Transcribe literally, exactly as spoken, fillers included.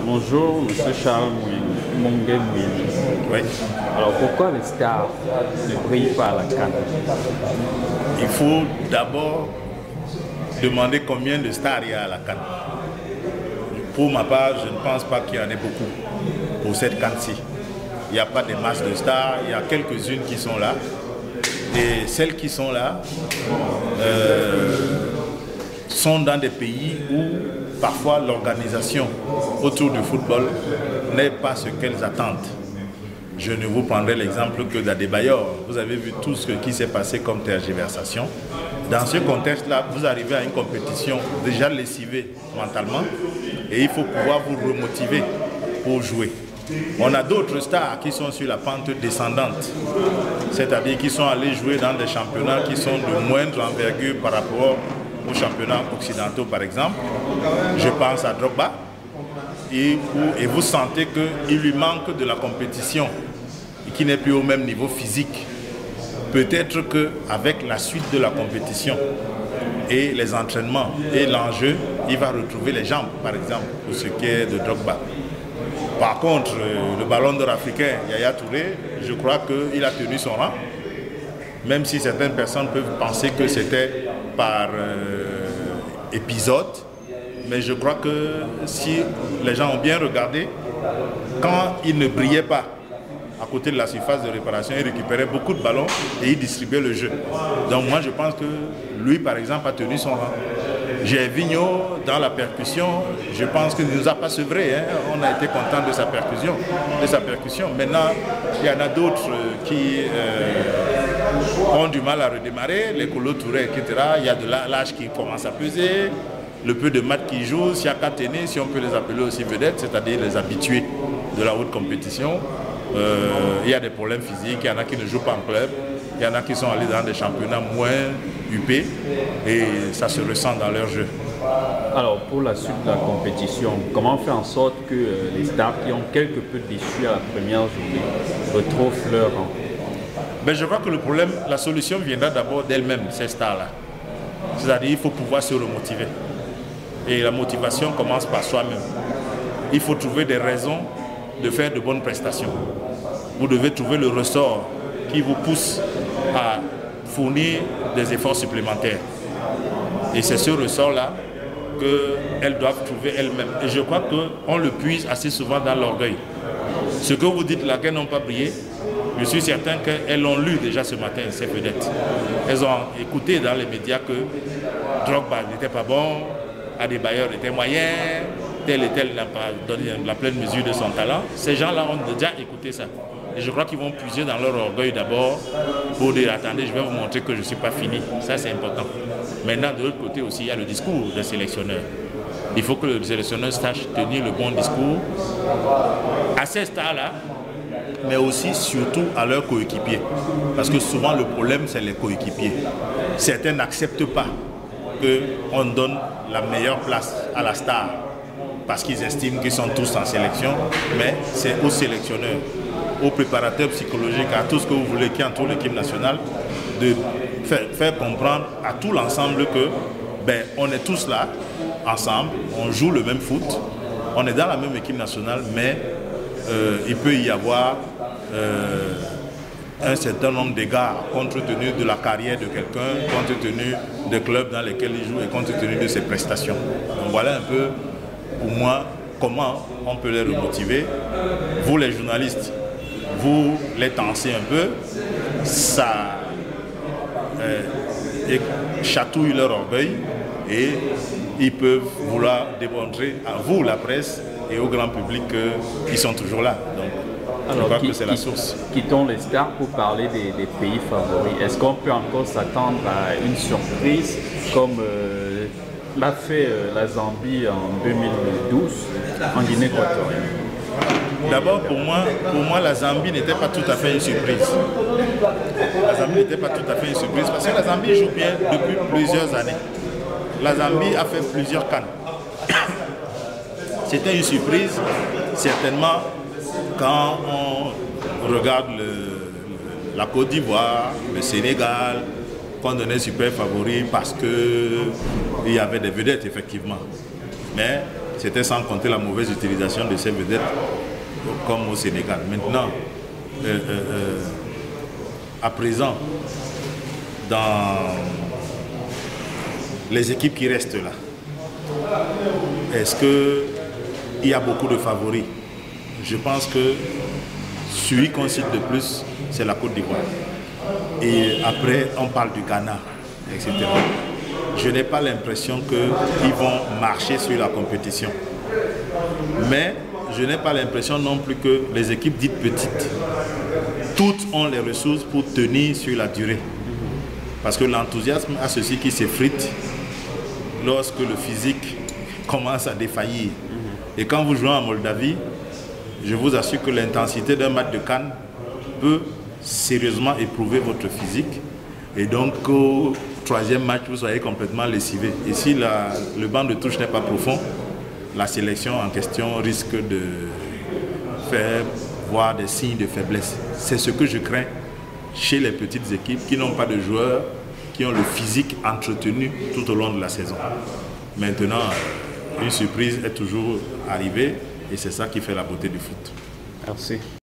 Bonjour, Monsieur Charles Mongué Mouyeni. Oui. Alors pourquoi les stars ne brillent pas à la CAN? Il faut d'abord demander combien de stars il y a à la CAN. Pour ma part, je ne pense pas qu'il y en ait beaucoup pour cette CAN-ci. Il n'y a pas de masse de stars, il y a quelques-unes qui sont là. Et celles qui sont là euh, sont dans des pays où parfois l'organisation autour du football n'est pas ce qu'elles attendent. Je ne vous prendrai l'exemple que d'Adebayor. Vous avez vu tout ce qui s'est passé comme tergiversation. Dans ce contexte-là, vous arrivez à une compétition déjà lessivée mentalement et il faut pouvoir vous remotiver pour jouer. On a d'autres stars qui sont sur la pente descendante, c'est-à-dire qui sont allés jouer dans des championnats qui sont de moindre envergure par rapport aux championnats occidentaux par exemple. Je pense à Drogba et, où, et vous sentez qu'il lui manque de la compétition et qu'il n'est plus au même niveau physique. Peut-être qu'avec la suite de la compétition et les entraînements et l'enjeu, il va retrouver les jambes par exemple pour ce qui est de Drogba. Par contre, le ballon d'or africain, Yaya Touré, je crois qu'il a tenu son rang, même si certaines personnes peuvent penser que c'était par euh, épisode. Mais je crois que si les gens ont bien regardé, quand il ne brillait pas à côté de la surface de réparation, il récupérait beaucoup de ballons et il distribuait le jeu. Donc moi je pense que lui par exemple a tenu son rang. Gervinho dans la percussion, je pense qu'il ne nous a pas sevré, hein. On a été content de sa percussion, de sa percussion. Maintenant, il y en a d'autres qui euh, ont du mal à redémarrer, les Kolo Touré, et cetera. Il y a de l'âge qui commence à peser, le peu de maths qui jouent, Siaka Tene, si on peut les appeler aussi vedettes, c'est-à-dire les habitués de la haute compétition. Euh, il y a des problèmes physiques, il y en a qui ne jouent pas en club. Il y en a qui sont allés dans des championnats moins huppés et ça se ressent dans leur jeu. Alors pour la suite de la compétition, comment faire en sorte que euh, les stars qui ont quelque peu déçu à la première journée retrouvent leur rang? Ben, je crois que le problème, la solution viendra d'abord d'elles-mêmes, ces stars-là. C'est-à-dire qu'il faut pouvoir se remotiver. Et la motivation commence par soi-même. Il faut trouver des raisons de faire de bonnes prestations. Vous devez trouver le ressort qui vous pousse à fournir des efforts supplémentaires. Et c'est ce ressort-là qu'elles doivent trouver elles-mêmes. Et je crois qu'on le puise assez souvent dans l'orgueil. Ce que vous dites là, qu'elles n'ont pas brillé, je suis certain qu'elles l'ont lu déjà ce matin, ces vedettes. Elles ont écouté dans les médias que Drogba n'était pas bon, Adebayor était moyen, tel et tel n'a pas donné la pleine mesure de son talent. Ces gens-là ont déjà écouté ça. Et je crois qu'ils vont puiser dans leur orgueil d'abord pour dire attendez, je vais vous montrer que je ne suis pas fini. Ça, c'est important. Maintenant, de l'autre côté aussi, il y a le discours des sélectionneurs. Il faut que le sélectionneur sache tenir le bon discours à ces stars-là, mais aussi surtout à leurs coéquipiers. Parce que souvent, le problème, c'est les coéquipiers. Certains n'acceptent pas qu'on donne la meilleure place à la star parce qu'ils estiment qu'ils sont tous en sélection, mais c'est aux sélectionneurs, aux préparateurs psychologiques, à tout ce que vous voulez qui entoure l'équipe nationale, de faire, faire comprendre à tout l'ensemble que ben, on est tous là, ensemble, on joue le même foot, on est dans la même équipe nationale, mais euh, il peut y avoir euh, un certain nombre d'égards compte tenu de la carrière de quelqu'un, compte tenu des clubs dans lesquels il joue et compte tenu de ses prestations. Donc voilà un peu pour moi comment on peut les remotiver. Vous les journalistes, vous les tensez un peu, ça euh, chatouille leur orgueil et ils peuvent vouloir démontrer à vous, la presse, et au grand public qu'ils sont toujours là. Donc, alors, je crois qui, que c'est la qui, source. Quittons les stars pour parler des, des pays favoris. Est-ce qu'on peut encore s'attendre à une surprise comme euh, l'a fait euh, la Zambie en deux mille douze en Guinée équatorienne? D'abord, pour moi, pour moi, la Zambie n'était pas tout à fait une surprise. La Zambie n'était pas tout à fait une surprise parce que la Zambie joue bien depuis plusieurs années. La Zambie a fait plusieurs CAN. C'était une surprise, certainement, quand on regarde le, la Côte d'Ivoire, le Sénégal, qu'on donnait super favori parce qu'il y avait des vedettes, effectivement. Mais C'était sans compter la mauvaise utilisation de ces vedettes, comme au Sénégal. Maintenant, euh, euh, euh, à présent, dans les équipes qui restent là, est-ce qu'il y a beaucoup de favoris? Je pense que celui qu'on cite de plus, c'est la Côte d'Ivoire. Et après, on parle du Ghana, et cetera. Je n'ai pas l'impression qu'ils vont marcher sur la compétition. Mais je n'ai pas l'impression non plus que les équipes dites petites, toutes ont les ressources pour tenir sur la durée. Parce que l'enthousiasme a ceci qui s'effrite lorsque le physique commence à défaillir. Et quand vous jouez en Moldavie, je vous assure que l'intensité d'un match de CAN peut sérieusement éprouver votre physique. Et donc au troisième match, vous soyez complètement lessivé. Et si la, le banc de touche n'est pas profond, la sélection en question risque de faire voir des signes de faiblesse. C'est ce que je crains chez les petites équipes qui n'ont pas de joueurs, qui ont le physique entretenu tout au long de la saison. Maintenant, une surprise est toujours arrivée et c'est ça qui fait la beauté du foot. Merci.